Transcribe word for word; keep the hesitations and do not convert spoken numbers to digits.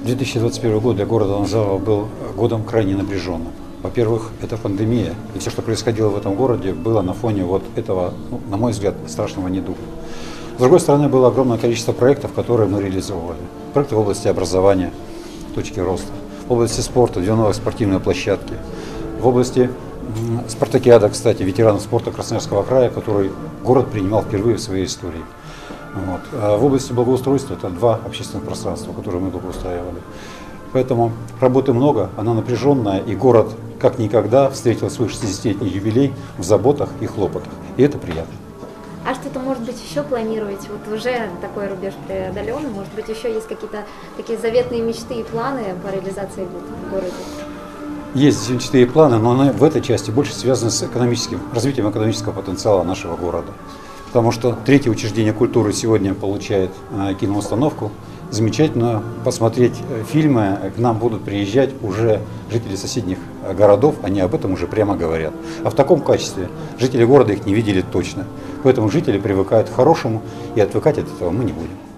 две тысячи двадцать первый год для города Нанзава был годом крайне напряженным. Во-первых, это пандемия, и все, что происходило в этом городе, было на фоне вот этого, ну, на мой взгляд, страшного недуга. С другой стороны, было огромное количество проектов, которые мы реализовывали. Проекты в области образования, точки роста, в области спорта, две новые спортивные площадки, в области спартакиада, кстати, ветеранов спорта Красноярского края, который город принимал впервые в своей истории. Вот. А в области благоустройства это два общественных пространства, которые мы благоустраивали. Поэтому работы много, она напряженная, и город как никогда встретил свой шестидесятилетний юбилей в заботах и хлопотах. И это приятно. А что-то, может быть, еще планируете? Вот уже такой рубеж преодолен, может быть, еще есть какие-то такие заветные мечты и планы по реализации в городе? Есть мечты и планы, но они в этой части больше связаны с экономическим, развитием экономического потенциала нашего города. Потому что третье учреждение культуры сегодня получает э, киноустановку. Замечательно посмотреть фильмы, к нам будут приезжать уже жители соседних городов, они об этом уже прямо говорят. А в таком качестве жители города их не видели точно. Поэтому жители привыкают к хорошему, и отвыкать от этого мы не будем.